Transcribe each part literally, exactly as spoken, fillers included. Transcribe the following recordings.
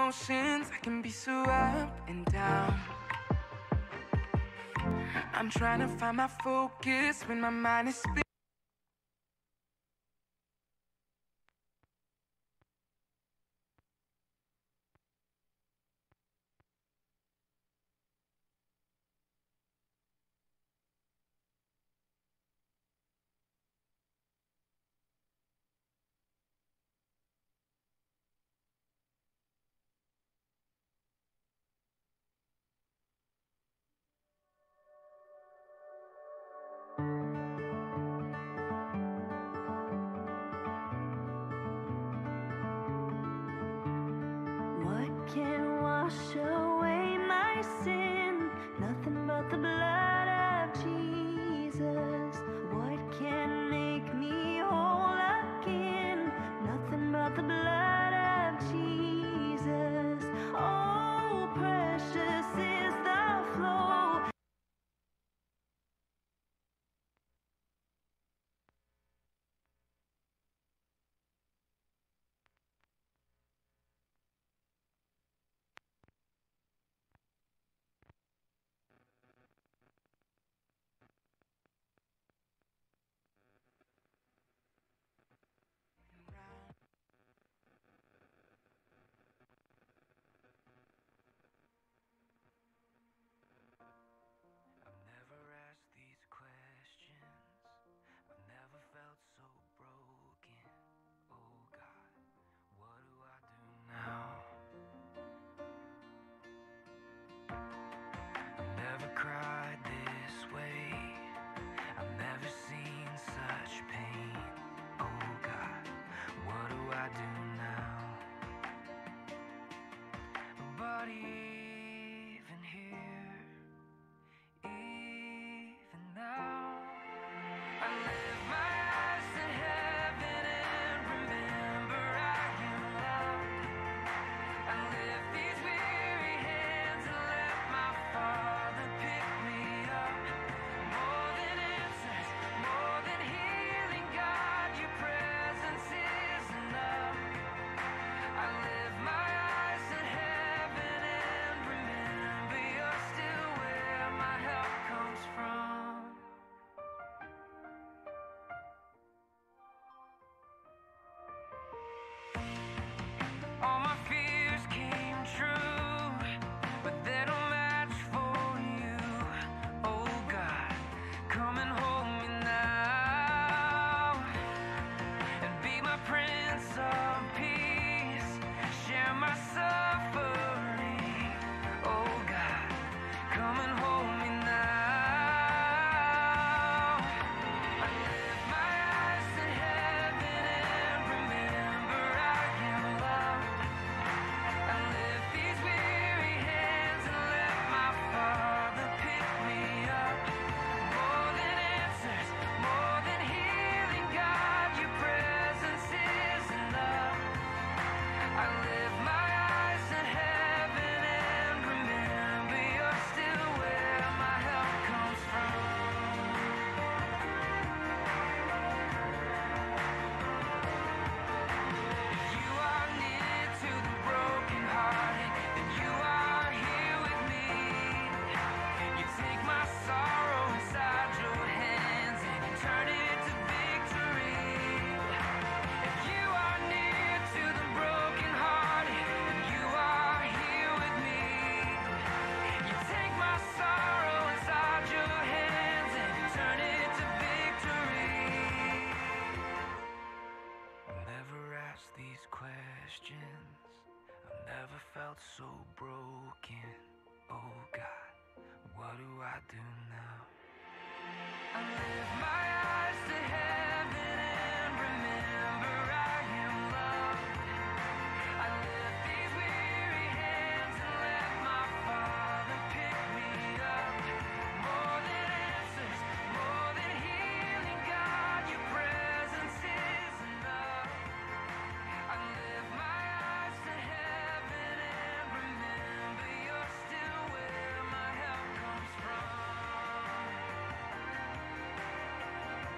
emotions, I can be so up and down. I'm trying to find my focus when my mind is spinning. What can wash away my sin? Nothing but the blood of Jesus. What can make me whole again? Nothing but the blood of Jesus. Oh, precious is the flow. I've never asked these questions. I've never felt so broken. Oh God, what do I do now? I've never cried this way. I've never seen such pain. Oh God, what do I do now? But even here, even now, I lift my eyes to heaven and remember I am loved. I lift these weary hands and let my Father pick me up. More than answers, more than healing, God, your presence is enough. I lift my eyes to heaven and remember you're still where my help comes from. All my fears came true, but they don't match for you. Oh God, come and hold me now and be my Prince of Peace. Share my suffering. Oh God, come and hold me now. I lift my eyes to heaven and remember I am loved. I lift these weary hands and let my Father pick me up. More than answers, more than healing, God, your presence is enough. I lift my eyes to heaven and remember you're still where my help comes from. You are near to the brokenhearted, and you are here with me. You take my sorrow inside your hands and you turn it to victory. If you are near to the brokenhearted, and you are here with me. You take my sorrow inside your hands and you turn it to victory. I've never asked these questions. I've never felt so broken. Oh God, what do I do now? I lift my eyes to heaven and remember I am loved. I lift these weary hands and let my Father pick me up. More than answers, more than healing, God, your presence is enough. I lift my eyes to heaven and remember you're still where my help comes from.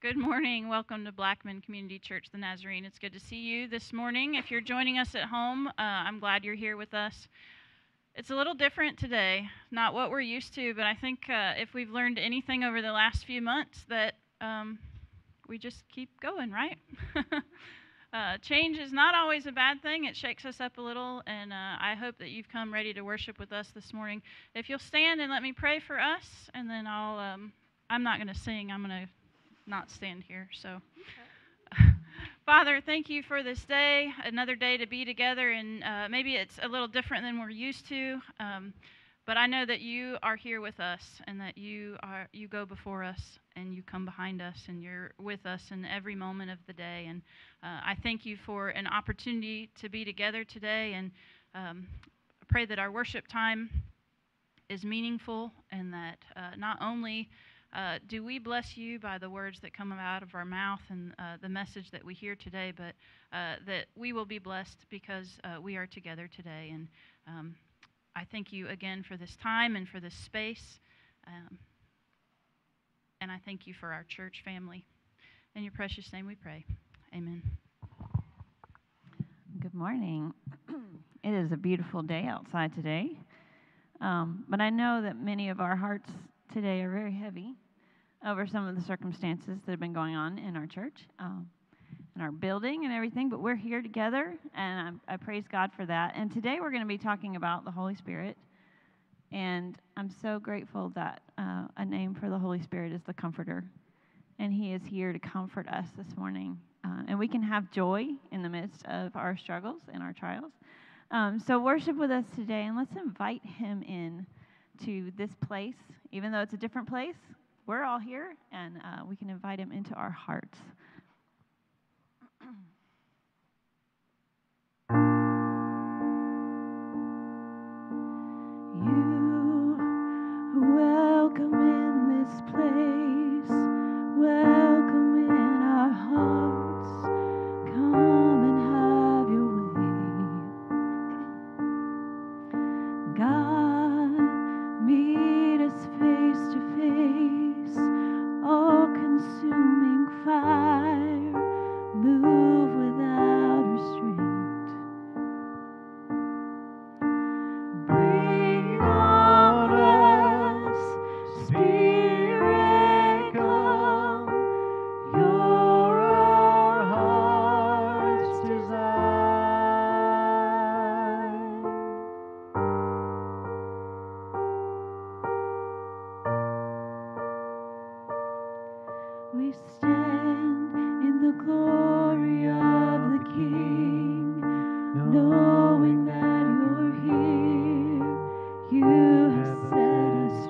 Good morning. Welcome to Blackman Community Church, the Nazarene. It's good to see you this morning. If you're joining us at home, uh, I'm glad you're here with us. It's a little different today, not what we're used to, but I think uh, if we've learned anything over the last few months, that um, we just keep going, right? uh, change is not always a bad thing. It shakes us up a little, and uh, I hope that you've come ready to worship with us this morning. If you'll stand and let me pray for us, and then I'll, um, I'm not going to sing, I'm going to not stand here. So, Father, thank you for this day, another day to be together, and uh, maybe it's a little different than we're used to, um, but I know that you are here with us, and that you are you go before us, and you come behind us, and you're with us in every moment of the day. And uh, I thank you for an opportunity to be together today, and um, I pray that our worship time is meaningful, and that uh, not only Uh, do we bless you by the words that come out of our mouth and uh, the message that we hear today, but uh, that we will be blessed because uh, we are together today. And um, I thank you again for this time and for this space. Um, and I thank you for our church family. In your precious name we pray. Amen. Good morning. It is a beautiful day outside today. Um, but I know that many of our hearts today are very heavy over some of the circumstances that have been going on in our church, um, in our building and everything, but we're here together, and I, I praise God for that. And today we're going to be talking about the Holy Spirit, and I'm so grateful that uh, a name for the Holy Spirit is the Comforter, and He is here to comfort us this morning, uh, and we can have joy in the midst of our struggles and our trials. Um, so worship with us today, and let's invite Him in to this place. Even though it's a different place, we're all here, and uh, we can invite Him into our hearts. You are welcome in this place, welcome in our hearts. Come and have your way. God, meet us face to face, all-consuming fire, move without restraint. Breathe on us, Spirit, come. You're our heart's desire. We stand in the glory of the King, knowing that you're here. You have set us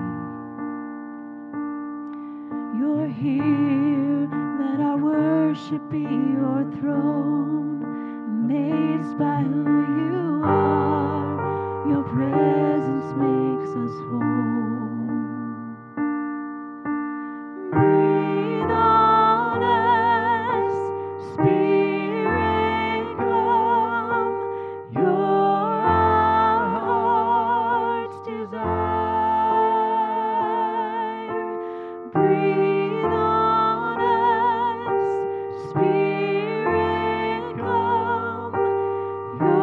free. You're here. Let our worship be your throne. Amazed by who you are, your presence makes us whole. Breathe on us, Spirit, come. You're our heart's desire. Breathe on us, Spirit, come. You're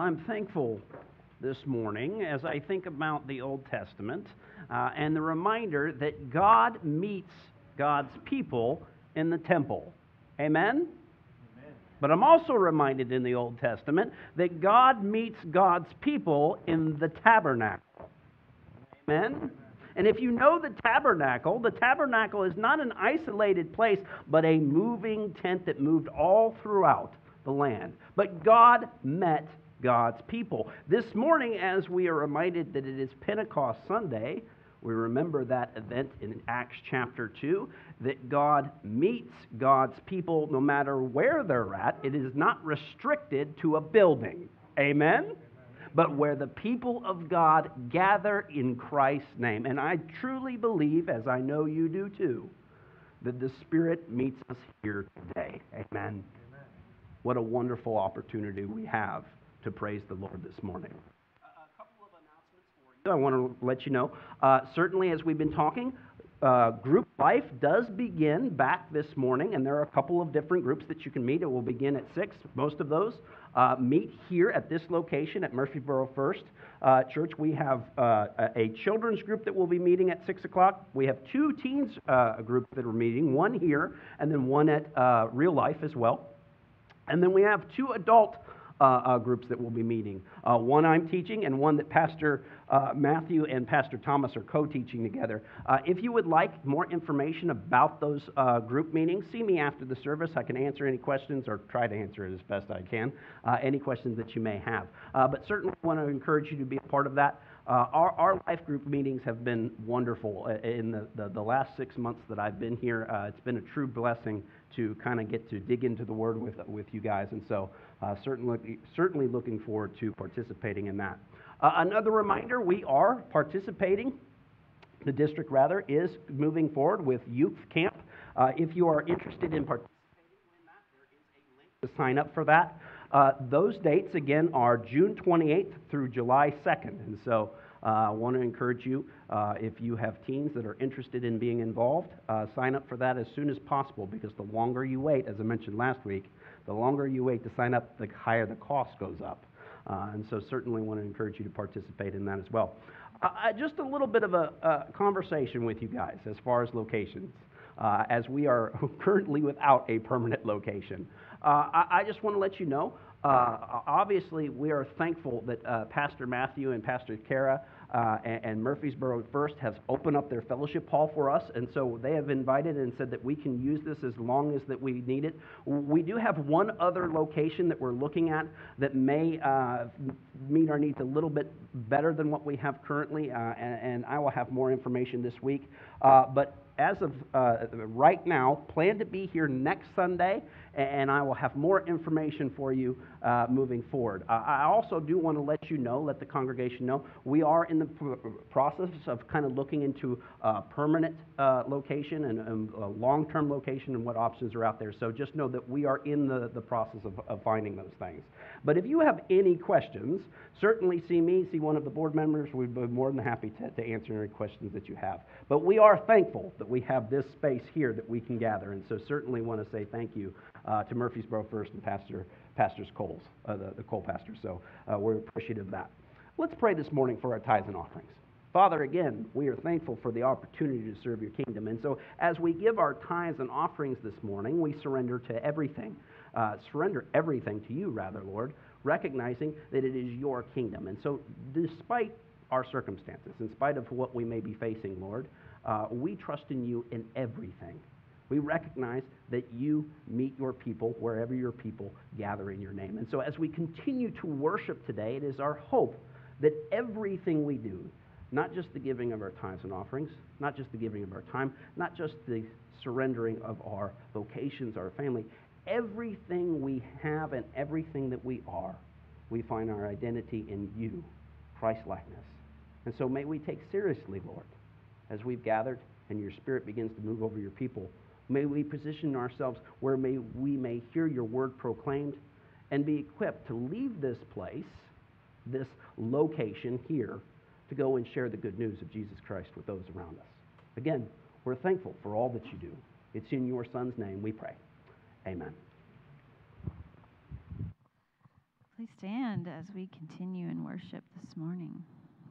I'm thankful this morning as I think about the Old Testament uh, and the reminder that God meets God's people in the temple. Amen? Amen? But I'm also reminded in the Old Testament that God meets God's people in the tabernacle. Amen? And if you know the tabernacle, the tabernacle is not an isolated place, but a moving tent that moved all throughout the land. But God met God's people. This morning, as we are reminded that it is Pentecost Sunday, we remember that event in Acts chapter two, that God meets God's people no matter where they're at. It is not restricted to a building. Amen? But where the people of God gather in Christ's name. And I truly believe, as I know you do too, that the Spirit meets us here today. Amen. Amen. What a wonderful opportunity we have to praise the Lord this morning. A couple of announcements for you. I want to let you know, uh, certainly as we've been talking, Uh, group life does begin back this morning, and there are a couple of different groups that you can meet. It will begin at six. Most of those uh, meet here at this location at Murfreesboro First uh, Church. We have uh, a children's group that will be meeting at six o'clock. We have two teens uh, groups that are meeting, one here and then one at uh, Real Life as well. And then we have two adult Uh, uh, groups that will be meeting. Uh, one I'm teaching and one that Pastor uh, Matthew and Pastor Thomas are co-teaching together. Uh, if you would like more information about those uh, group meetings, see me after the service. I can answer any questions or try to answer it as best I can, uh, any questions that you may have. Uh, but certainly want to encourage you to be a part of that. Uh, our, our life group meetings have been wonderful in the, the, the last six months that I've been here. Uh, it's been a true blessing to kind of get to dig into the Word with with you guys, and so uh, certainly certainly looking forward to participating in that. Uh, another reminder: we are participating. The district rather is moving forward with youth camp. Uh, if you are interested in participating in that, there is a link to sign up for that. Uh, those dates again are June twenty-eighth through July second, and so uh, I want to encourage you, uh, if you have teens that are interested in being involved, uh, sign up for that as soon as possible, because the longer you wait, as I mentioned last week, the longer you wait to sign up, the higher the cost goes up. Uh, and so certainly want to encourage you to participate in that as well. Uh, just a little bit of a, a conversation with you guys as far as locations, uh, as we are currently without a permanent location. Uh, I, I just want to let you know, uh, obviously we are thankful that uh, Pastor Matthew and Pastor Kara uh, and, and Murfreesboro First have opened up their fellowship hall for us, and so they have invited and said that we can use this as long as that we need it. We do have one other location that we're looking at that may uh, meet our needs a little bit better than what we have currently, uh, and, and I will have more information this week. Uh, but as of uh, right now, plan to be here next Sunday, and I will have more information for you uh, moving forward. Uh, I also do want to let you know, let the congregation know, we are in the pr- process of kind of looking into a permanent uh, location and, and a long-term location and what options are out there. So just know that we are in the, the process of, of finding those things. But if you have any questions, certainly see me, see one of the board members. We'd be more than happy to, to answer any questions that you have. But we are thankful that we have this space here that we can gather, and so certainly want to say thank you uh, to Murfreesboro First and Pastor Pastors Coles, uh, the, the Cole pastor. So uh, we're appreciative of that. Let's pray this morning for our tithes and offerings. Father, again, we are thankful for the opportunity to serve your kingdom, and so as we give our tithes and offerings this morning, we surrender to everything. Uh, surrender everything to you, rather, Lord, recognizing that it is your kingdom. And so despite our circumstances, in spite of what we may be facing, Lord, uh, we trust in you in everything. We recognize that you meet your people wherever your people gather in your name. And so as we continue to worship today, it is our hope that everything we do, not just the giving of our tithes and offerings, not just the giving of our time, not just the surrendering of our vocations, our family, everything we have and everything that we are, we find our identity in you, Christ-likeness. And so may we take seriously, Lord, as we've gathered and your Spirit begins to move over your people, may we position ourselves where may we may hear your word proclaimed and be equipped to leave this place, this location here, to go and share the good news of Jesus Christ with those around us. Again, we're thankful for all that you do. It's in your Son's name we pray. Amen. Please stand as we continue in worship this morning.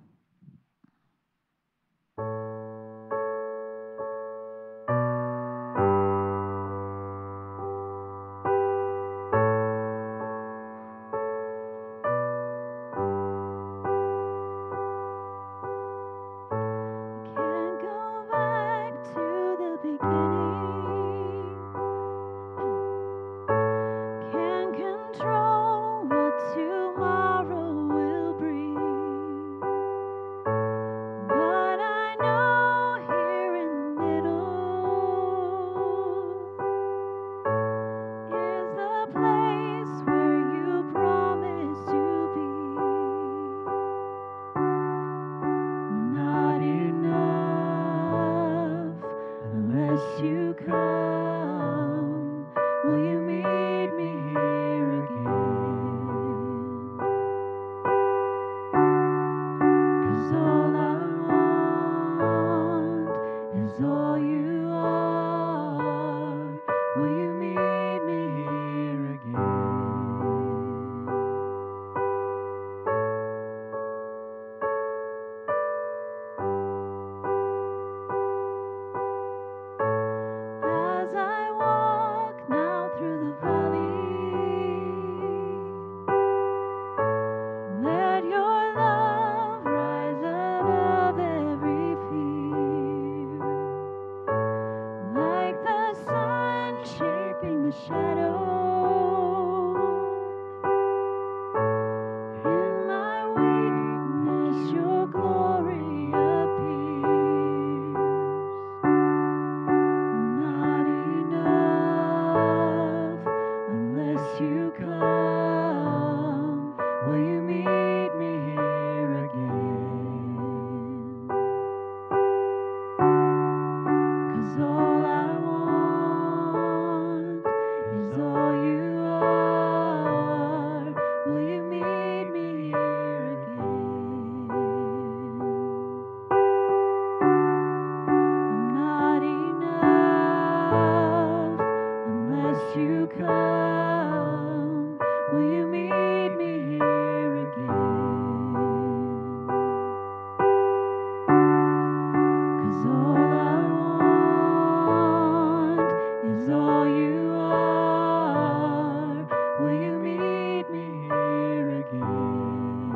Can't go back to the beginning. Can't control what tomorrow will bring. But I know here in the middle is the place where you promised to be. Not enough unless you come. Will you meet me here again? 'Cause all I want is all you are. Will you meet me here again? As I walk now through the valley, let your love rise above every fear, like the sun shaping the shadow. In my weakness, your glory appears. Not enough unless you come. Will you meet me here again? 'Cause all I want is all you are. Will you meet me here again? I'm not enough unless you come. Will you meet me here again? 'Cause all I want is all you are. Will you meet me here again?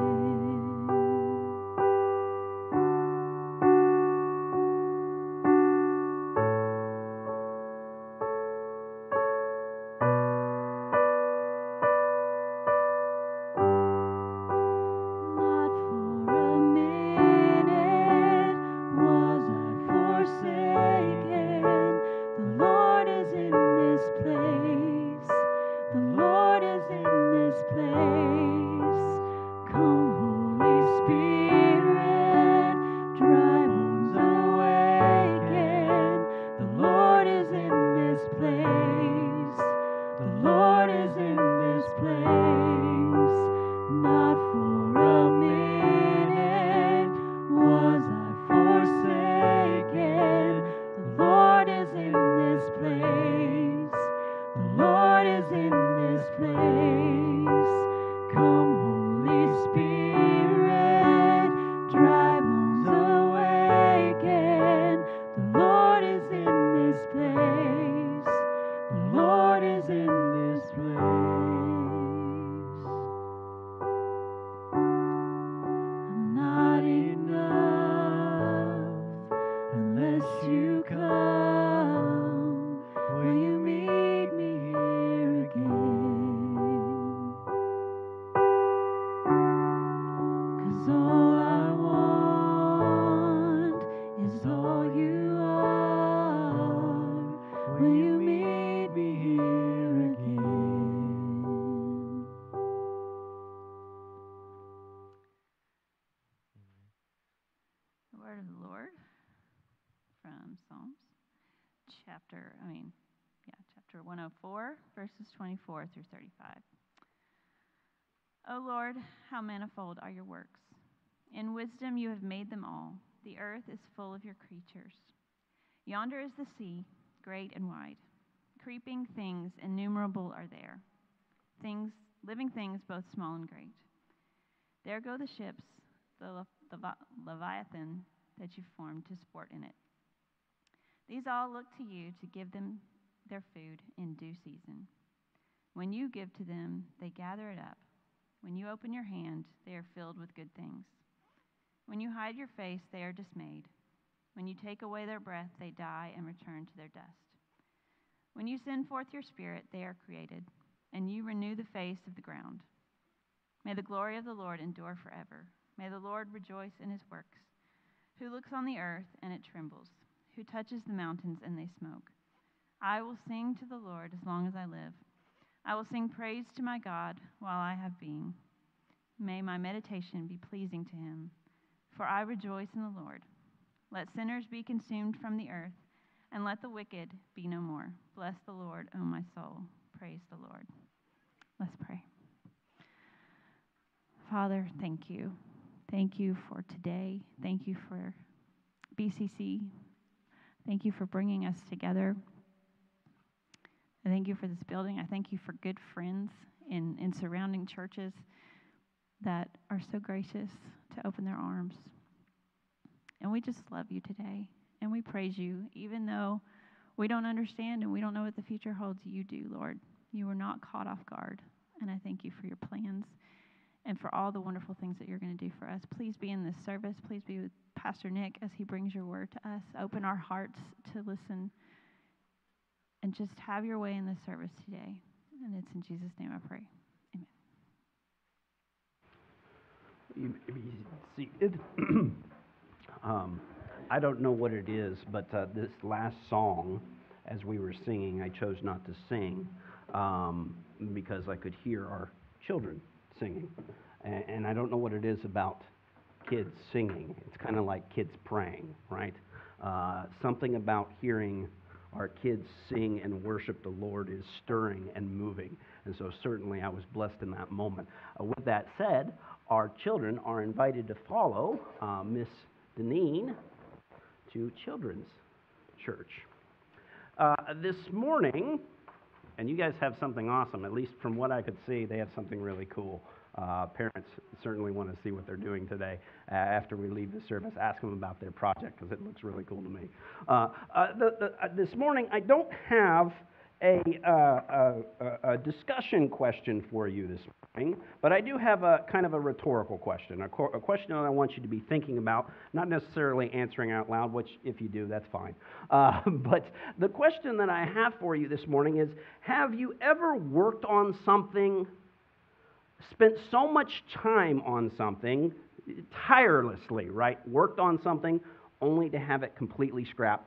Not for a minute was I forsaken. The Lord is in this place. The Lord is in this place. Come, Holy Spirit, dry bones awaken. The Lord is in this place. The Lord is in this place. Not for a minute was I forsaken. The Lord is in this place. The Lord is in this place. Come, Holy Spirit, dry bones awaken. The Lord is in this place. The Lord is in this place. I'm not enough unless you come. Will you meet me here again? 'Cause all I want is all you are. Will you meet me here again? The word of the Lord from Psalms, chapter, I mean, yeah, chapter one oh four, verses twenty-four through thirty-five. O Lord, how manifold are your works. In wisdom you have made them all. The earth is full of your creatures. Yonder is the sea, great and wide. Creeping things innumerable are there, things living things both small and great. There go the ships, the, Le- the Le- Leviathan that you formed to sport in it. These all look to you to give them their food in due season. When you give to them, they gather it up. When you open your hand, they are filled with good things. When you hide your face, they are dismayed. When you take away their breath, they die and return to their dust. When you send forth your spirit, they are created, and you renew the face of the ground. May the glory of the Lord endure forever. May the Lord rejoice in his works. Who looks on the earth, and it trembles, who touches the mountains, and they smoke. I will sing to the Lord as long as I live. I will sing praise to my God while I have being. May my meditation be pleasing to him, for I rejoice in the Lord. Let sinners be consumed from the earth, and let the wicked be no more. Bless the Lord, O my soul. Praise the Lord. Let's pray. Father, thank you. Thank you for today. Thank you for B C C. Thank you for bringing us together. I thank you for this building. I thank you for good friends in, in surrounding churches that are so gracious to open their arms. And we just love you today. And we praise you, even though we don't understand and we don't know what the future holds. You do, Lord. You were not caught off guard. And I thank you for your plans and for all the wonderful things that you're going to do for us. Please be in this service. Please be with Pastor Nick as he brings your word to us. Open our hearts to listen and just have your way in this service today. And it's in Jesus' name I pray. Amen. You, you see, it, um, I don't know what it is, but uh, this last song, as we were singing, I chose not to sing um, because I could hear our children singing. And, and I don't know what it is about kids singing. It's kind of like kids praying, right? Uh, something about hearing our kids sing and worship the Lord is stirring and moving. And so certainly I was blessed in that moment. Uh, with that said, our children are invited to follow uh, Miss Deneen to Children's Church. Uh, this morning, and you guys have something awesome, at least from what I could see, they have something really cool. Uh, parents certainly want to see what they're doing today uh, after we leave the service. Ask them about their project because it looks really cool to me. Uh, uh, the, the, uh, this morning, I don't have a, uh, a, a discussion question for you this morning, but I do have a kind of a rhetorical question, a, co- a question that I want you to be thinking about, not necessarily answering out loud, which if you do, that's fine. Uh, but the question that I have for you this morning is, have you ever worked on something, spent so much time on something, tirelessly, right? Worked on something only to have it completely scrapped?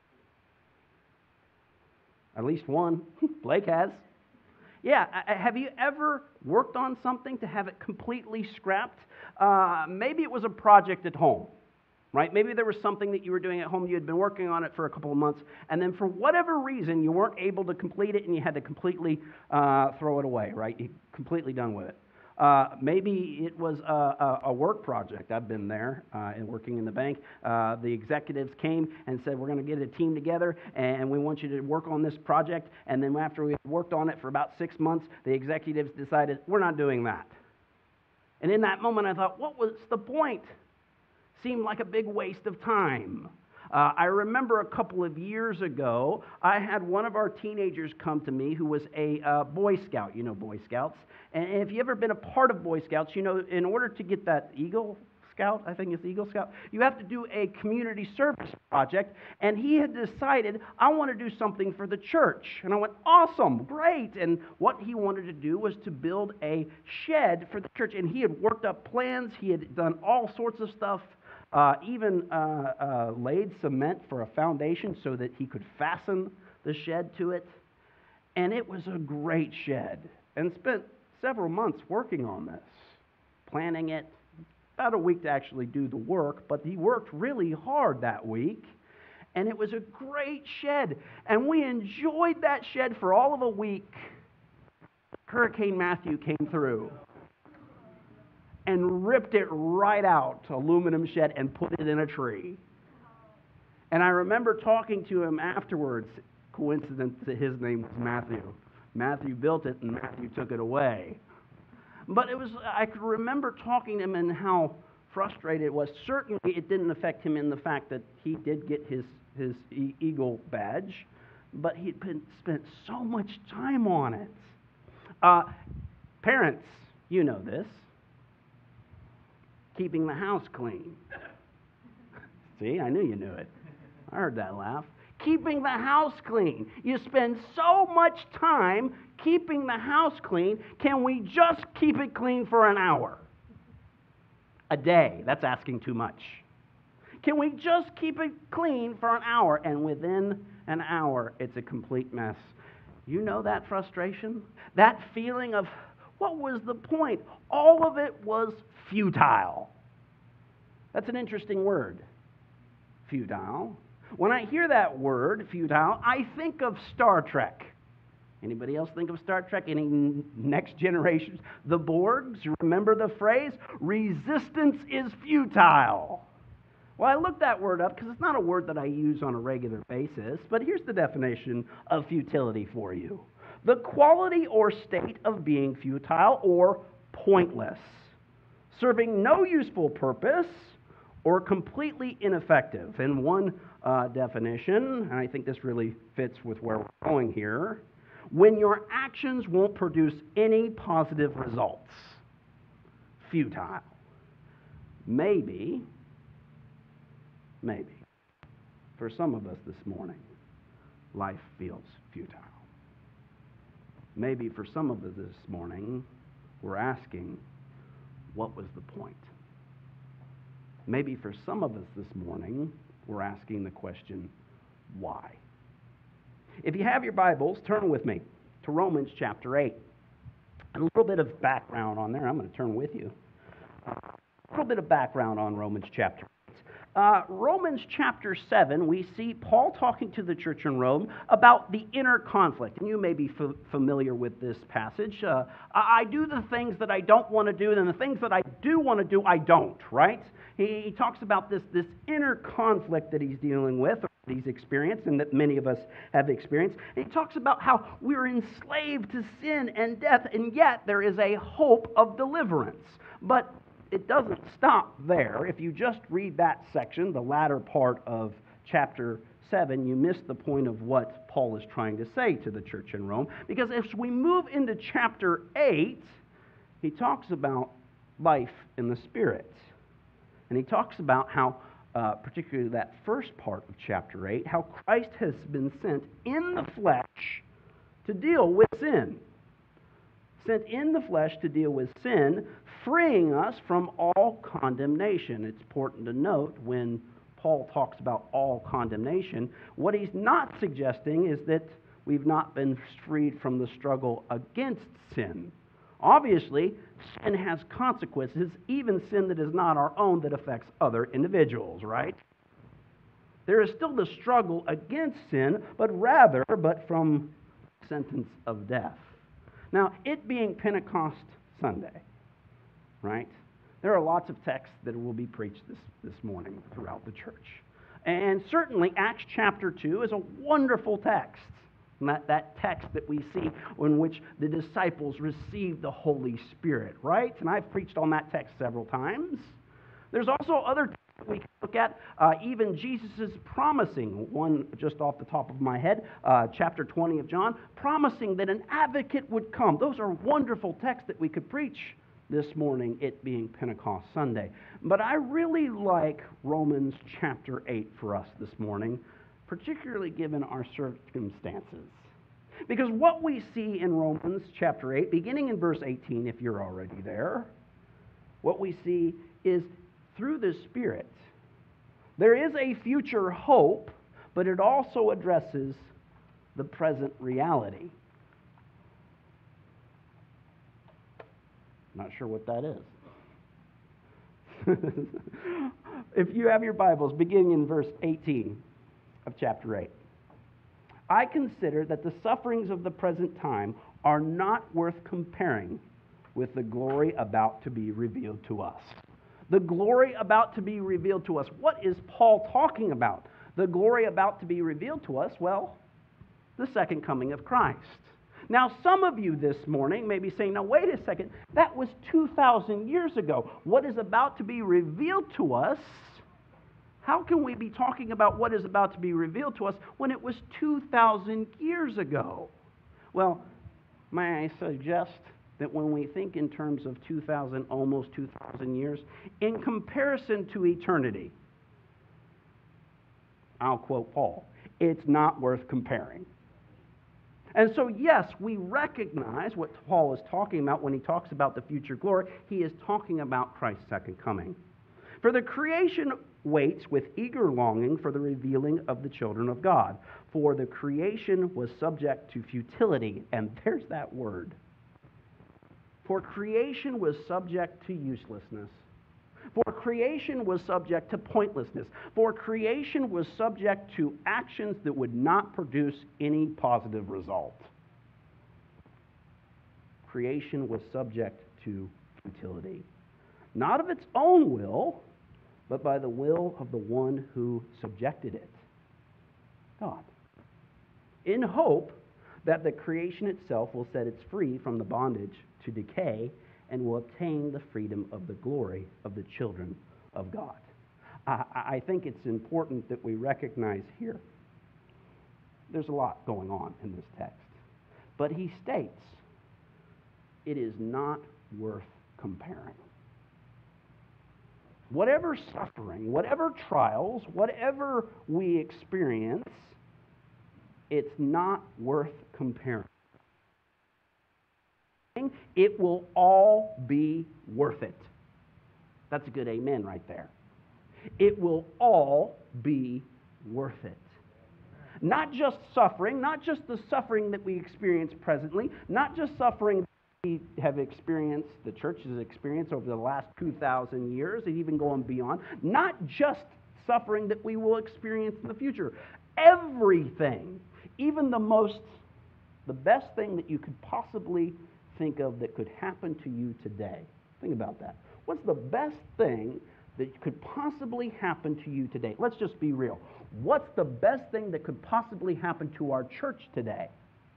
At least one. Blake has. Yeah, have you ever worked on something to have it completely scrapped? Uh, maybe it was a project at home, right? Maybe there was something that you were doing at home, you had been working on it for a couple of months, and then for whatever reason, you weren't able to complete it and you had to completely uh, throw it away, right? You're completely done with it. Uh, maybe it was a, a, a work project. I've been there uh, and working in the bank. Uh, the executives came and said, we're going to get a team together and we want you to work on this project. And then after we worked on it for about six months, the executives decided, we're not doing that. And in that moment, I thought, what was the point? Seemed like a big waste of time. Uh, I remember a couple of years ago, I had one of our teenagers come to me who was a uh, Boy Scout. You know Boy Scouts. And if you've ever been a part of Boy Scouts, you know in order to get that Eagle Scout, I think it's Eagle Scout, you have to do a community service project. And he had decided, I want to do something for the church. And I went, awesome, great. And what he wanted to do was to build a shed for the church. And he had worked up plans. He had done all sorts of stuff. Uh, even uh, uh, laid cement for a foundation so that he could fasten the shed to it. And it was a great shed. And spent several months working on this, planning it. About a week to actually do the work, but he worked really hard that week. And it was a great shed. And we enjoyed that shed for all of a week. Hurricane Matthew came through and ripped it right out, aluminum shed, and put it in a tree. And I remember talking to him afterwards. Coincidence that his name was Matthew. Matthew built it, and Matthew took it away, But it was, I could remember talking to him and how frustrated it was. Certainly it didn't affect him in the fact that he did get his, his e- Eagle badge, but he'd been, spent so much time on it. Uh, parents, you know this. Keeping the house clean. See, I knew you knew it. I heard that laugh. Keeping the house clean. You spend so much time keeping the house clean. Can we just keep it clean for an hour? A day. That's asking too much. Can we just keep it clean for an hour? And within an hour, it's a complete mess. You know that frustration? That feeling of, what was the point? All of it was futile. That's an interesting word. Futile. When I hear that word, futile, I think of Star Trek. Anybody else think of Star Trek? Any next generations? The Borgs, remember the phrase? Resistance is futile. Well, I looked that word up because it's not a word that I use on a regular basis, but here's the definition of futility for you. The quality or state of being futile or pointless, serving no useful purpose, or completely ineffective. And one uh, definition, and I think this really fits with where we're going here, when your actions won't produce any positive results. Futile. Maybe, maybe, for some of us this morning, life feels futile. Maybe for some of us this morning, we're asking, what was the point? Maybe for some of us this morning, we're asking the question, why? If you have your Bibles, turn with me to Romans chapter eight. And a little bit of background on there. I'm going to turn with you. A little bit of background on Romans chapter eight. Uh, Romans chapter seven, we see Paul talking to the church in Rome about the inner conflict. And you may be f- familiar with this passage. Uh, I do the things that I don't want to do, and the things that I do want to do, I don't, right? He, he talks about this, this inner conflict that he's dealing with, or that he's experienced, and that many of us have experienced. And he talks about how we're enslaved to sin and death, and yet there is a hope of deliverance. But it doesn't stop there. If you just read that section, the latter part of chapter seven, you miss the point of what Paul is trying to say to the church in Rome. Because as we move into chapter eight, he talks about life in the Spirit. And he talks about how, uh, particularly that first part of chapter eight, how Christ has been sent in the flesh to deal with sin. Sent in the flesh to deal with sin, freeing us from all condemnation. It's important to note when Paul talks about all condemnation, what he's not suggesting is that we've not been freed from the struggle against sin. Obviously, sin has consequences, even sin that is not our own that affects other individuals, right? There is still the struggle against sin, but rather, but from sentence of death. Now, it being Pentecost Sunday, right? There are lots of texts that will be preached this, this morning throughout the church. And certainly Acts chapter two is a wonderful text. And that, that text that we see in which the disciples received the Holy Spirit, right? And I've preached on that text several times. There's also other texts that we can look at, uh, even Jesus' promising, one just off the top of my head, uh, chapter twenty of John, promising that an advocate would come. Those are wonderful texts that we could preach this morning, it being Pentecost Sunday. But I really like Romans chapter eight for us this morning, particularly given our circumstances. Because what we see in Romans chapter eight, beginning in verse eighteen, if you're already there, what we see is through the Spirit, there is a future hope, but it also addresses the present reality. Not sure what that is. If you have your Bibles, beginning in verse eighteen of chapter eight. I consider that the sufferings of the present time are not worth comparing with the glory about to be revealed to us. The glory about to be revealed to us. What is Paul talking about? The glory about to be revealed to us? Well, the second coming of Christ. Now, some of you this morning may be saying, now, wait a second, that was two thousand years ago. What is about to be revealed to us, how can we be talking about what is about to be revealed to us when it was two thousand years ago? Well, may I suggest that when we think in terms of two thousand, almost two thousand years, in comparison to eternity, I'll quote Paul, it's not worth comparing. And so, yes, we recognize what Paul is talking about when he talks about the future glory. He is talking about Christ's second coming. For the creation waits with eager longing for the revealing of the children of God. For the creation was subject to futility, and there's that word. For creation was subject to uselessness. For creation was subject to pointlessness. For creation was subject to actions that would not produce any positive result. Creation was subject to futility. Not of its own will, but by the will of the one who subjected it, God. In hope that the creation itself will set it free from the bondage to decay and will obtain the freedom of the glory of the children of God. I, I think it's important that we recognize here there's a lot going on in this text. But he states it is not worth comparing. Whatever suffering, whatever trials, whatever we experience, it's not worth comparing. It will all be worth it. That's a good amen right there. It will all be worth it. Not just suffering, not just the suffering that we experience presently, not just suffering that we have experienced, the church has experienced over the last two thousand years, and even going beyond, not just suffering that we will experience in the future. Everything, even the most, the best thing that you could possibly think of that could happen to you today. Think about that. What's the best thing that could possibly happen to you today? Let's just be real. What's the best thing that could possibly happen to our church today?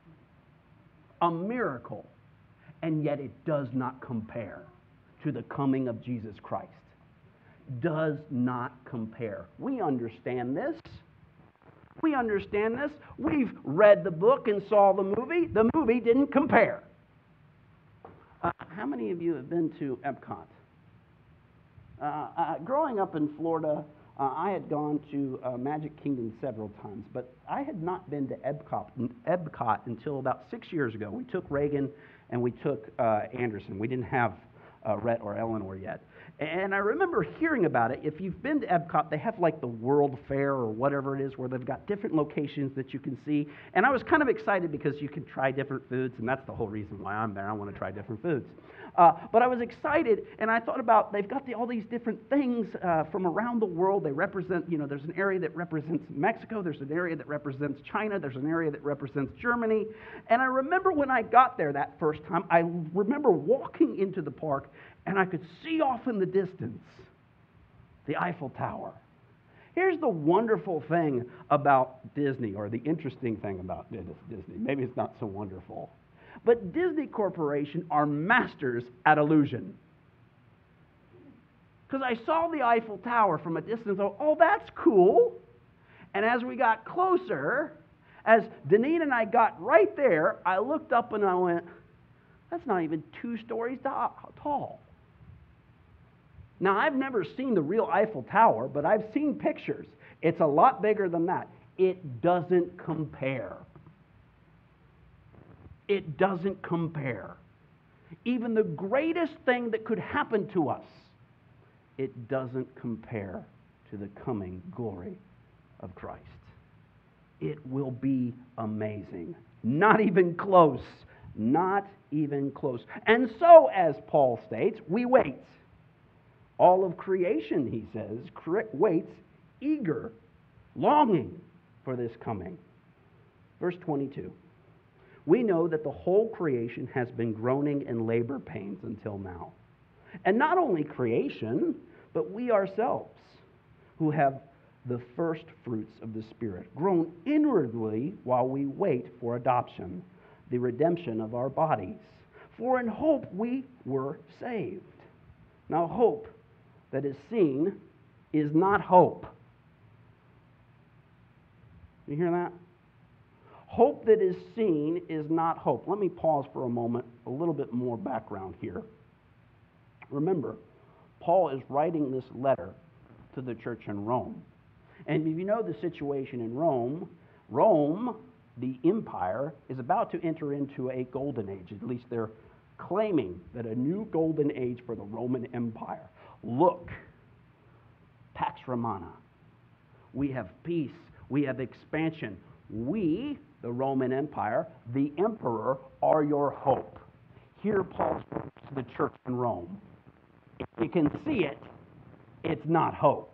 A miracle. And yet it does not compare to the coming of Jesus Christ. Does not compare. We understand this. We understand this. We've read the book and saw the movie. The movie didn't compare. Uh, how many of you have been to Epcot? Uh, uh, growing up in Florida, uh, I had gone to uh, Magic Kingdom several times, but I had not been to Epcot, Epcot until about six years ago. We took Reagan and we took uh, Anderson. We didn't have uh, Rhett or Eleanor yet. And I remember hearing about it. If you've been to Epcot, they have like the World Fair or whatever it is where they've got different locations that you can see. And I was kind of excited because you can try different foods, and that's the whole reason why I'm there. I want to try different foods. Uh, but I was excited, and I thought about, they've got the, all these different things uh, from around the world. They represent, you know, there's an area that represents Mexico. There's an area that represents China. There's an area that represents Germany. And I remember when I got there that first time, I remember walking into the park, and I could see off in the distance the Eiffel Tower. Here's the wonderful thing about Disney, or the interesting thing about Disney. Maybe it's not so wonderful. But Disney Corporation are masters at illusion. Because I saw the Eiffel Tower from a distance, oh, oh, that's cool. And as we got closer, as Deneen and I got right there, I looked up and I went, that's not even two stories tall. Now, I've never seen the real Eiffel Tower, but I've seen pictures. It's a lot bigger than that. It doesn't compare. It doesn't compare. Even the greatest thing that could happen to us, it doesn't compare to the coming glory of Christ. It will be amazing. Not even close. Not even close. And so, as Paul states, we wait. All of creation, he says, waits, eager, longing for this coming. Verse twenty-two. We know that the whole creation has been groaning in labor pains until now. And not only creation, but we ourselves, who have the first fruits of the Spirit, groan inwardly while we wait for adoption, the redemption of our bodies. For in hope we were saved. Now, hope that is seen is not hope. You hear that? Hope that is seen is not hope. Let me pause for a moment, a little bit more background here. Remember, Paul is writing this letter to the church in Rome. And if you know the situation in Rome, Rome, the empire, is about to enter into a golden age. At least they're claiming that a new golden age for the Roman Empire. Look, Pax Romana. We have peace. We have expansion. We, the Roman Empire, the emperor, are your hope. Here Paul speaks to the church in Rome. If you can see it, it's not hope.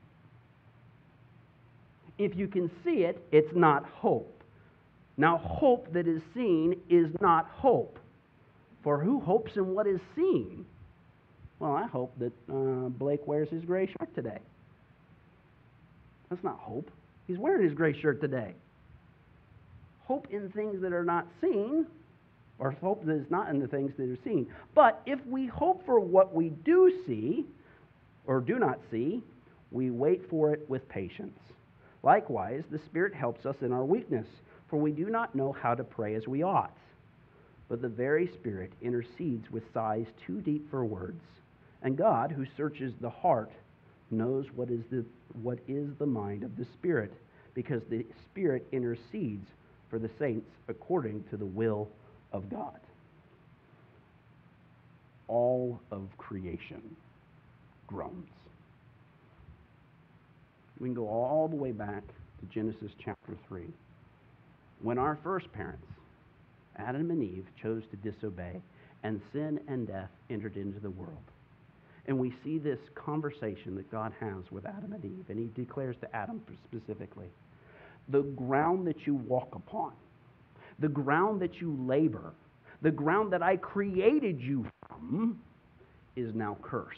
If you can see it, it's not hope. Now, hope that is seen is not hope. For who hopes in what is seen? Well, I hope that uh, Blake wears his gray shirt today. That's not hope. He's wearing his gray shirt today. Hope in things that are not seen, or hope that is not in the things that are seen. But if we hope for what we do see, or do not see, we wait for it with patience. Likewise, the Spirit helps us in our weakness, for we do not know how to pray as we ought. But the very Spirit intercedes with sighs too deep for words. And God, who searches the heart, knows what is the, what is the mind of the Spirit, because the Spirit intercedes for the saints according to the will of God. All of creation groans. We can go all the way back to Genesis chapter three. When our first parents, Adam and Eve, chose to disobey, and sin and death entered into the world. And we see this conversation that God has with Adam and Eve, and he declares to Adam specifically, the ground that you walk upon, the ground that you labor, the ground that I created you from, is now cursed.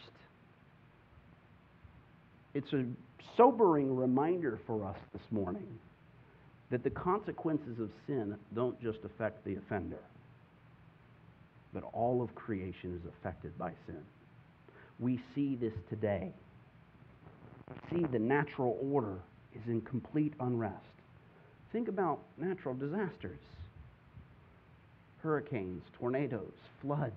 It's a sobering reminder for us this morning that the consequences of sin don't just affect the offender, but all of creation is affected by sin. We see this today. We see the natural order is in complete unrest. Think about natural disasters. Hurricanes, tornadoes, floods,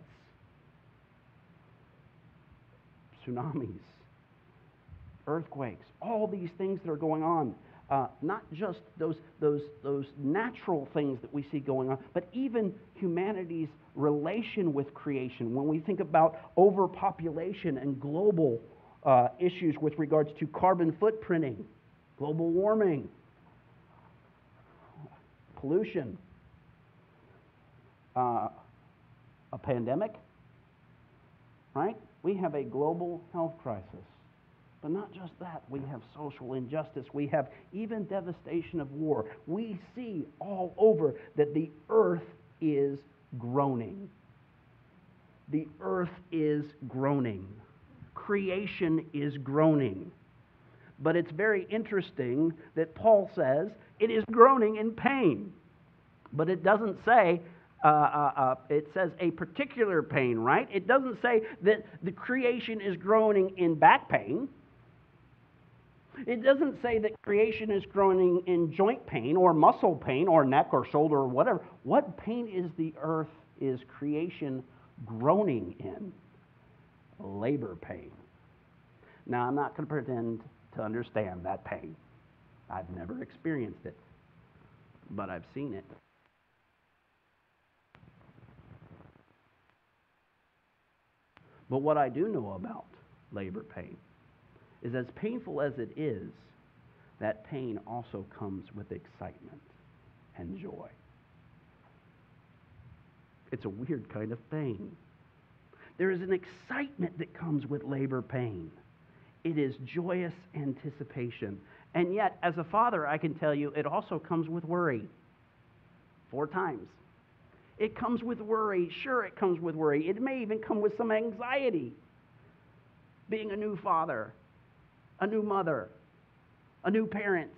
tsunamis, earthquakes, all these things that are going on. Uh, not just those, those, those natural things that we see going on, but even humanity's relation with creation. When we think about overpopulation and global uh, issues with regards to carbon footprinting, global warming, pollution, uh, a pandemic, right? We have a global health crisis. But not just that, we have social injustice. We have even devastation of war. We see all over that the earth is groaning. The earth is groaning. Creation is groaning. But it's very interesting that Paul says it is groaning in pain. But it doesn't say, uh, uh, uh, it says a particular pain, right? It doesn't say that the creation is groaning in back pain. It doesn't say that creation is groaning in joint pain or muscle pain or neck or shoulder or whatever. What pain is the earth, is creation groaning in? Labor pain. Now, I'm not going to pretend to understand that pain. I've never experienced it, but I've seen it. But what I do know about labor pain is, as painful as it is, that pain also comes with excitement and joy. It's a weird kind of pain. There is an excitement that comes with labor pain. It is joyous anticipation. And yet, as a father, I can tell you, it also comes with worry. Four times. It comes with worry. Sure, it comes with worry. It may even come with some anxiety. Being a new father, a new mother, a new parent.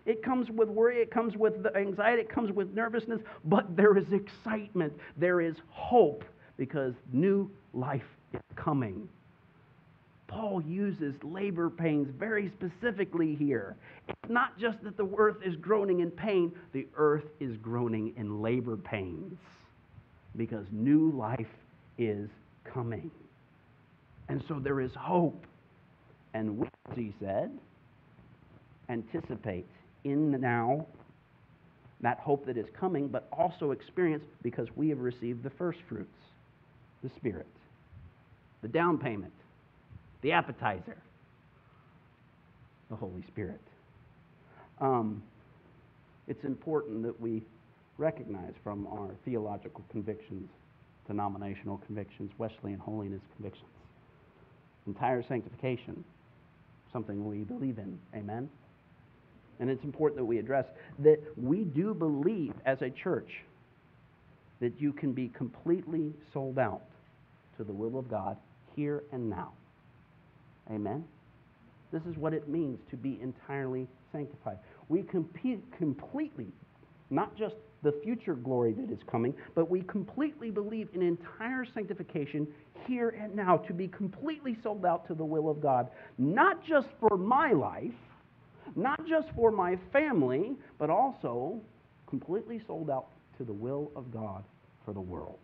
It comes with worry, it comes with anxiety, it comes with nervousness, but there is excitement, there is hope, because new life is coming. Paul uses labor pains very specifically here. It's not just that the earth is groaning in pain, the earth is groaning in labor pains, because new life is coming. And so there is hope. And we, as he said, anticipate in the now that hope that is coming, but also experience because we have received the first fruits, the Spirit, the down payment, the appetizer, the Holy Spirit. Um, it's important that we recognize from our theological convictions, denominational convictions, Wesleyan holiness convictions, entire sanctification, something we believe in. Amen? And it's important that we address that we do believe as a church that you can be completely sold out to the will of God here and now. Amen? This is what it means to be entirely sanctified. We compete completely, not just the future glory that is coming, but we completely believe in entire sanctification here and now, to be completely sold out to the will of God, not just for my life, not just for my family, but also completely sold out to the will of God for the world.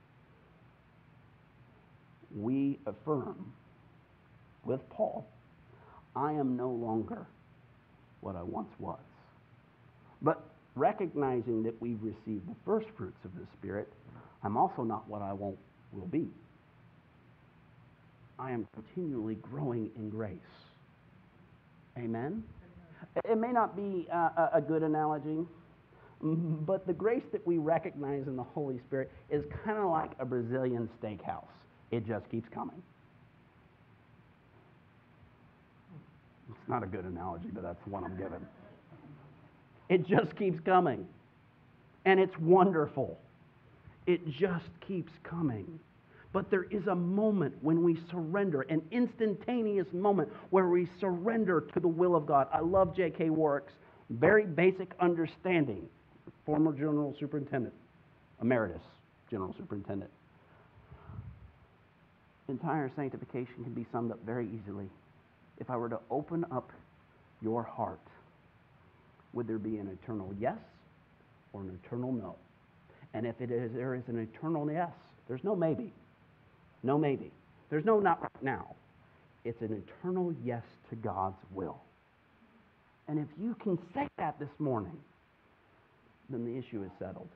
We affirm with Paul, I am no longer what I once was. But recognizing that we've received the first fruits of the Spirit, I'm also not what I won't will be. I am continually growing in grace. Amen? It may not be a, a good analogy, but the grace that we recognize in the Holy Spirit is kind of like a Brazilian steakhouse. It just keeps coming. It's not a good analogy, but that's the one I'm given. It just keeps coming. And it's wonderful. It just keeps coming. But there is a moment when we surrender, an instantaneous moment where we surrender to the will of God. I love J K Warwick's very basic understanding, former General Superintendent, Emeritus General Superintendent. Entire sanctification can be summed up very easily. If I were to open up your heart, would there be an eternal yes or an eternal no? And if it is, there is an eternal yes, there's no maybe. No maybe. There's no not right now. It's an eternal yes to God's will. And if you can say that this morning, then the issue is settled.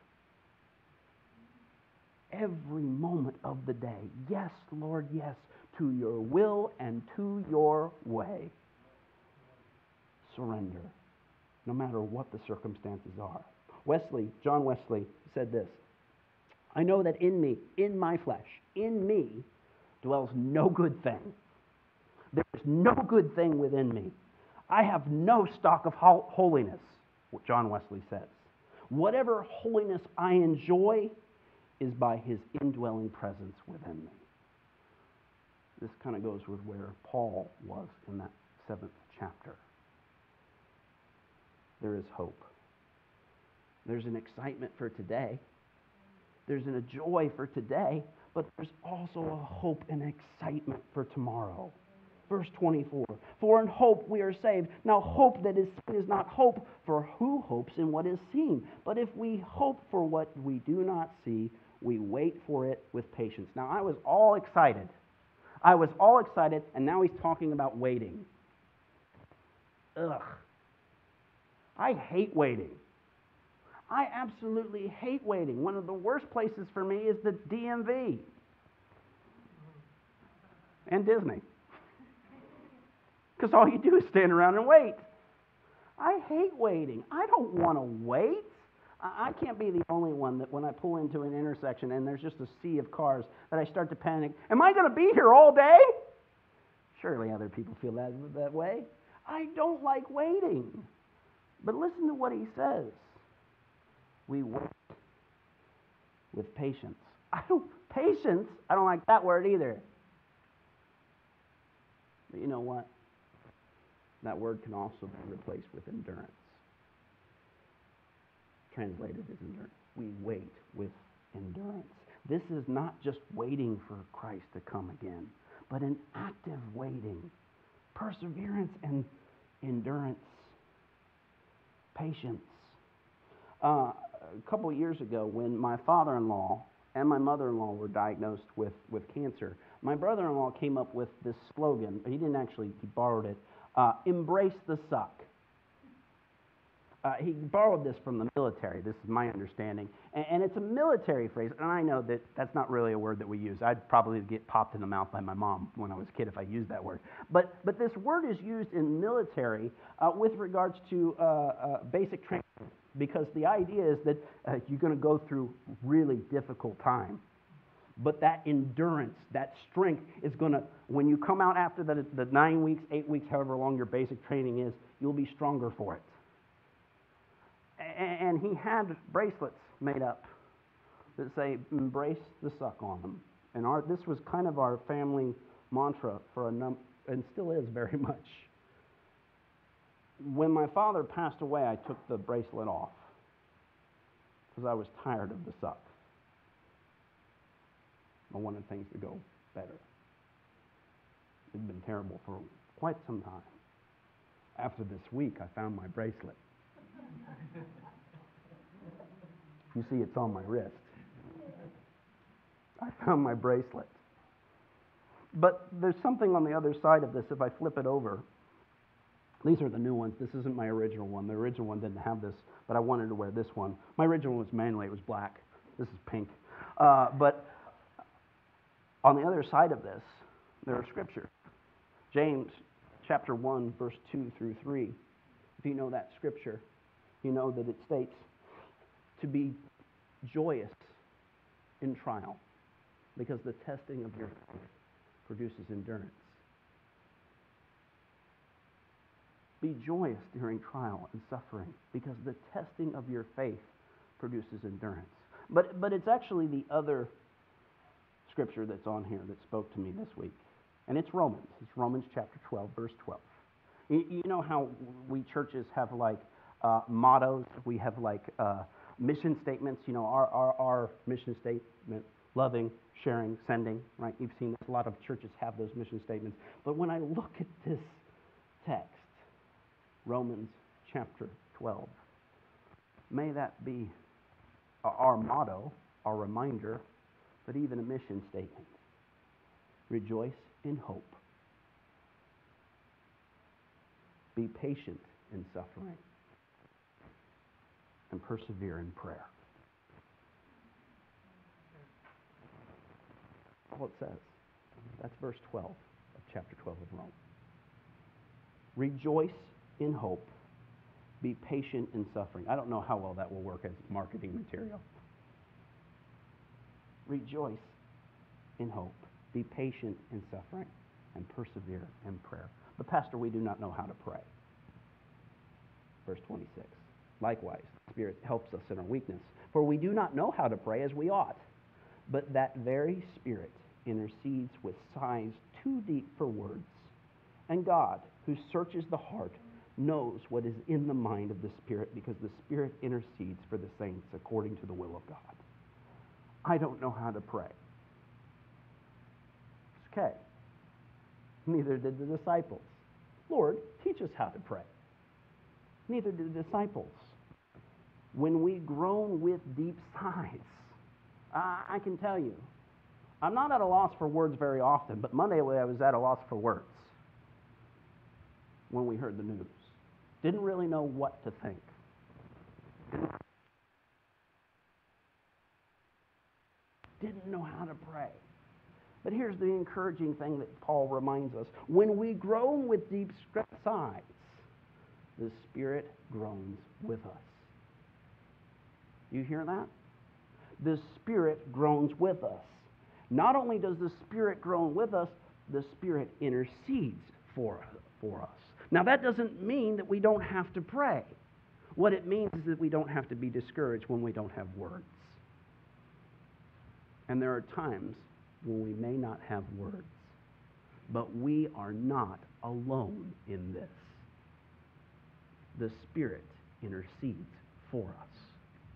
Every moment of the day, yes, Lord, yes, to your will and to your way. Surrender, no matter what the circumstances are. Wesley, John Wesley, said this, I know that in me, in my flesh, in me, dwells no good thing. There is no good thing within me. I have no stock of holiness, what John Wesley says. Whatever holiness I enjoy is by his indwelling presence within me. This kind of goes with where Paul was in that seventh chapter. There is hope. There's an excitement for today. There's a joy for today, but there's also a hope and excitement for tomorrow. Verse twenty-four, for in hope we are saved. Now hope that is seen is not hope, for who hopes in what is seen? But if we hope for what we do not see, we wait for it with patience. Now I was all excited. I was all excited, and now he's talking about waiting. Ugh. I hate waiting. I absolutely hate waiting. One of the worst places for me is the D M V and Disney. Because all you do is stand around and wait. I hate waiting. I don't want to wait. I can't be the only one that when I pull into an intersection and there's just a sea of cars that I start to panic. Am I going to be here all day? Surely other people feel that, that way. I don't like waiting. But listen to what he says. We wait with patience. I don't, patience? I don't like that word either. But you know what? That word can also be replaced with endurance. translated as endurance. We wait with endurance. This is not just waiting for Christ to come again, but an active waiting. Perseverance and endurance. Patience. Uh, a couple of years ago, when my father-in-law and my mother-in-law were diagnosed with, with cancer, my brother-in-law came up with this slogan. He didn't actually, he borrowed it. Uh, embrace the suck. Uh, he borrowed this from the military. This is my understanding. And, and it's a military phrase, and I know that that's not really a word that we use. I'd probably get popped in the mouth by my mom when I was a kid if I used that word. But, but this word is used in military uh, with regards to uh, uh, basic training, because the idea is that uh, you're going to go through really difficult time. But that endurance, that strength is going to, when you come out after the, the nine weeks, eight weeks, however long your basic training is, you'll be stronger for it. And he had bracelets made up that say, embrace the suck on them. And our, this was kind of our family mantra for a number, and still is very much. When my father passed away, I took the bracelet off because I was tired of the suck. I wanted things to go better. It had been terrible for quite some time. After this week, I found my bracelet. You see, it's on my wrist. I found my bracelet. But there's something on the other side of this. If I flip it over, these are the new ones. This isn't my original one. The original one didn't have this, but I wanted to wear this one. My original was manly. It was black. This is pink. Uh, but on the other side of this, there are scriptures. James chapter one, verse two through three. If you know that scripture, you know that it states to be joyous in trial, because the testing of your faith produces endurance. Be joyous during trial and suffering, because the testing of your faith produces endurance. But but it's actually the other scripture that's on here that spoke to me this week. And it's Romans. It's Romans chapter twelve, verse twelve. You, you know how we churches have like uh, mottos? We have like uh, mission statements. You know, our, our, our mission statement, loving, sharing, sending, right? You've seen this. A lot of churches have those mission statements. But when I look at this text, Romans chapter twelve, may that be our motto, our reminder, but even a mission statement. Rejoice in hope. Be patient in suffering. And persevere in prayer. All it says. That's verse twelve of chapter twelve of Rome. Rejoice in hope. Be patient in suffering. I don't know how well that will work as marketing material. Rejoice in hope. Be patient in suffering. And persevere in prayer. But Pastor, we do not know how to pray. Verse twenty-six. Likewise, the Spirit helps us in our weakness. For we do not know how to pray as we ought. But that very Spirit intercedes with sighs too deep for words. And God, who searches the heart, knows what is in the mind of the Spirit, because the Spirit intercedes for the saints according to the will of God. I don't know how to pray. It's okay. Neither did the disciples. Lord, teach us how to pray. Neither did the disciples. When we groan with deep sighs, uh, I can tell you, I'm not at a loss for words very often, but Monday I was at a loss for words when we heard the news. Didn't really know what to think. Didn't know how to pray. But here's the encouraging thing that Paul reminds us. When we groan with deep sighs, the Spirit groans with us. You hear that? The Spirit groans with us. Not only does the Spirit groan with us, the Spirit intercedes for, for us. Now, that doesn't mean that we don't have to pray. What it means is that we don't have to be discouraged when we don't have words. And there are times when we may not have words, but we are not alone in this. The Spirit intercedes for us.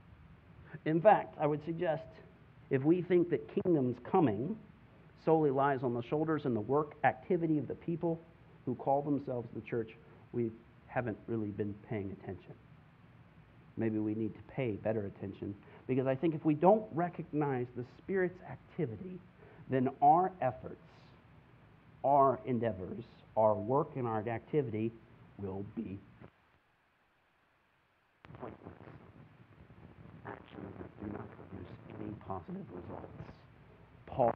In fact, I would suggest if we think that kingdom's coming solely lies on the shoulders and the work activity of the people who call themselves the church, we haven't really been paying attention. Maybe we need to pay better attention, because I think if we don't recognize the Spirit's activity, then our efforts, our endeavors, our work and our activity will be pointless. Actions that do not produce any positive results. Paul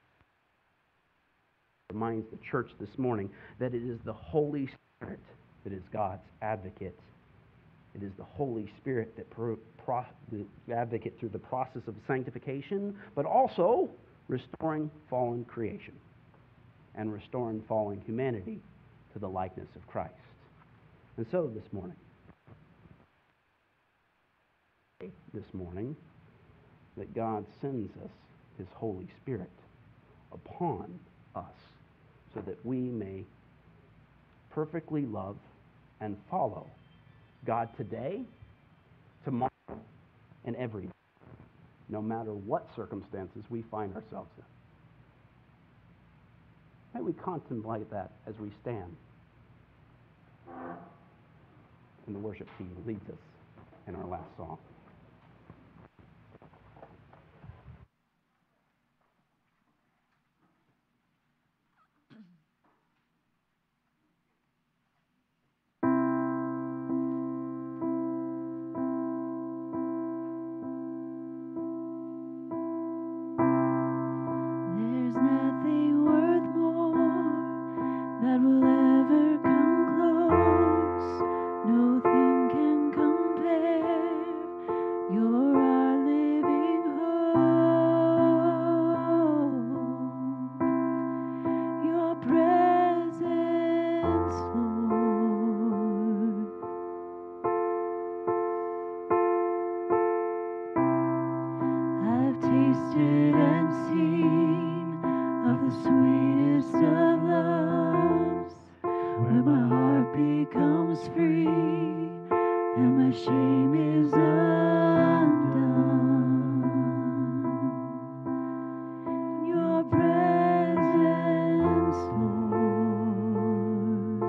reminds the church this morning that it is the Holy Spirit that is God's advocate. It is the Holy Spirit that pro, pro, the advocate through the process of sanctification, but also restoring fallen creation and restoring fallen humanity to the likeness of Christ. And so this morning, this morning, that God sends us His Holy Spirit upon us so that we may perfectly love and follow God today, tomorrow, and every day, no matter what circumstances we find ourselves in. May we contemplate that as we stand and the worship team leads us in our last song. There's nothing worth more that will ever come close. Nothing can compare. You're our living hope. Your presence, Lord. I've tasted and seen of the sweetest of loves, where my heart becomes free and my shame is undone. Your presence, Lord.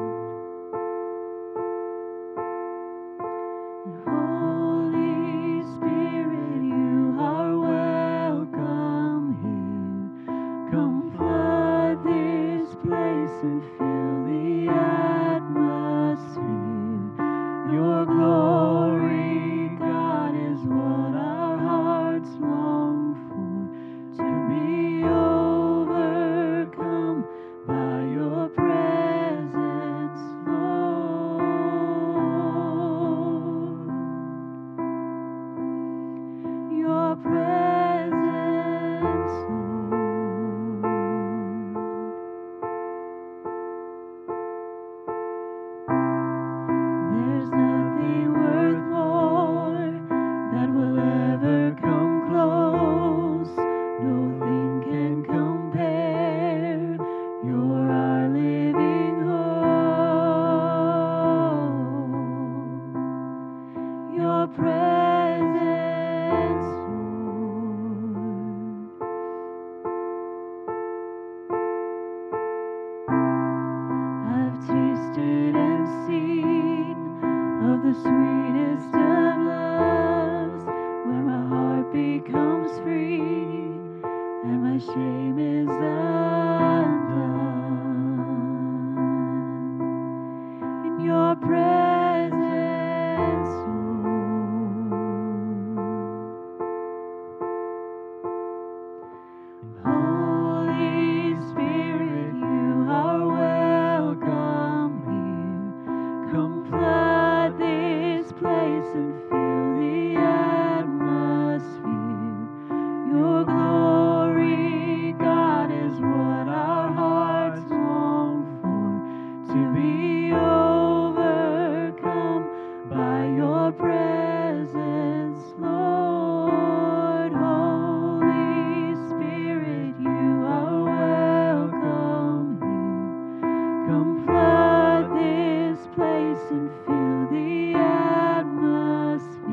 Holy Spirit, you are welcome here. Come flood this place and fill the atmosphere. Your glory, God, is what our hearts long for. To be overcome by your presence, Lord. Your presence, Lord. There's nothing worth more that will ever come close. Nothing can compare. You're our living hope. Your presence, Lord. I've tasted and seen of the sweetest of loves, where my heart becomes free and my shame is undone. In your presence, Lord. Holy Spirit, you are welcome here. Come flood this place and fill the atmosphere. Your glory, God, is what our hearts long for. To be overcome by your presence, Lord. Holy Spirit, you are welcome here. Come flood this place and fill the atmosphere.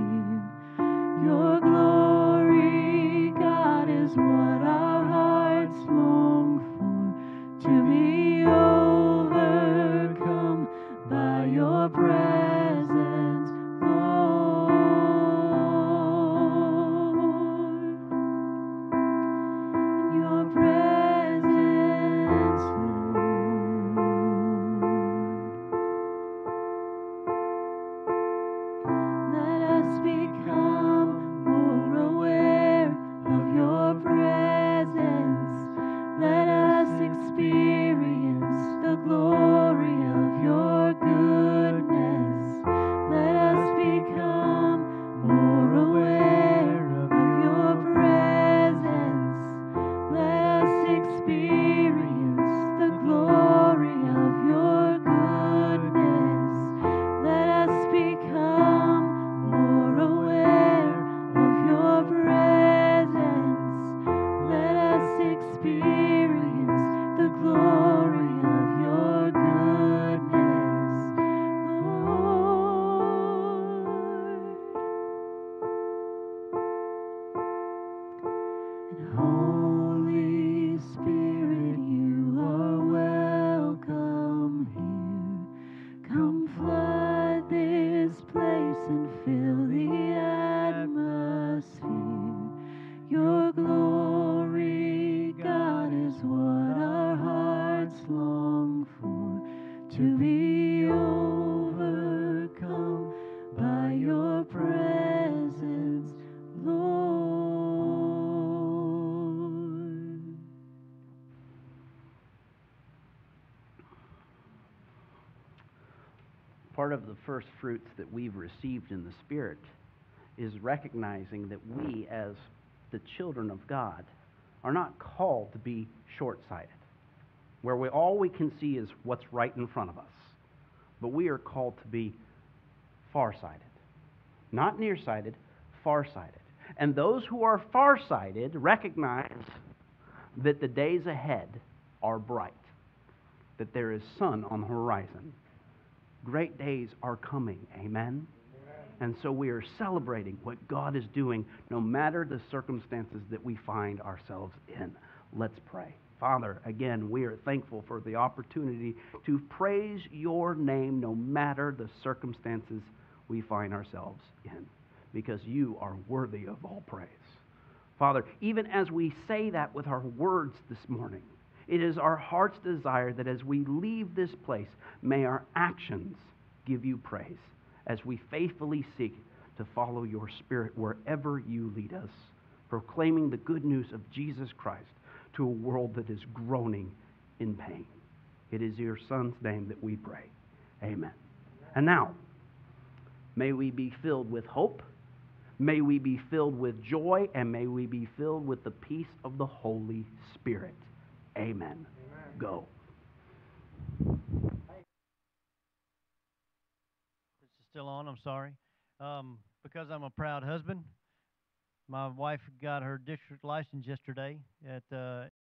and fill the atmosphere. Your glory, God, is what our hearts long for, to be overcome by your presence, Lord. Part of the first fruits that we've received in the Spirit is recognizing that we, as the children of God, are not called to be short-sighted, where we all we can see is what's right in front of us. But we are called to be far-sighted. Not nearsighted, far-sighted. And those who are far-sighted recognize that the days ahead are bright, that there is sun on the horizon. Great days are coming, amen? And so we are celebrating what God is doing no matter the circumstances that we find ourselves in. Let's pray. Father, again, we are thankful for the opportunity to praise your name no matter the circumstances we find ourselves in, because you are worthy of all praise. Father, even as we say that with our words this morning, it is our heart's desire that as we leave this place, may our actions give you praise as we faithfully seek to follow your Spirit wherever you lead us, proclaiming the good news of Jesus Christ to a world that is groaning in pain. It is your Son's name that we pray. Amen. And now, may we be filled with hope, may we be filled with joy, and may we be filled with the peace of the Holy Spirit. Amen. Amen. Go. This is still on, I'm sorry. Um, because I'm a proud husband, my wife got her district license yesterday at uh,